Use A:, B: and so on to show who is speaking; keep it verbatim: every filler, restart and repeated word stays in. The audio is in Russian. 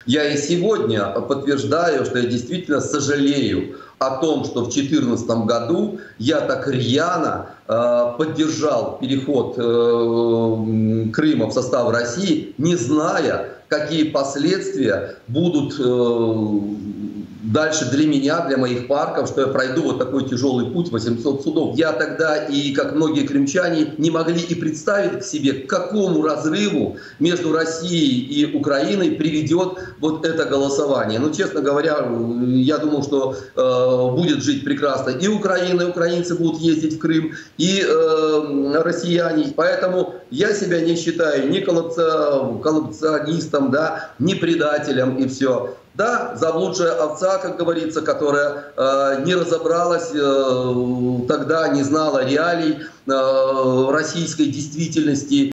A: Я и сегодня подтверждаю, что я действительно сожалею о том, что в две тысячи четырнадцатом году я так рьяно э, поддержал переход э, Крыма в состав России, не зная, какие последствия будут э, дальше для меня, для моих парков, что я пройду вот такой тяжелый путь, восемьсот судов. Я тогда, и как многие крымчане, не могли и представить к себе, к какому разрыву между Россией и Украиной приведет вот это голосование. Ну, честно говоря, я думал, что э, будет жить прекрасно и Украина, и украинцы будут ездить в Крым, и э, россияне. Поэтому я себя не считаю ни коллаборационистом, да, ни предателем, и все. Да, заблудшая овца, как говорится, которая э, не разобралась э, тогда, не знала реалий э, российской действительности.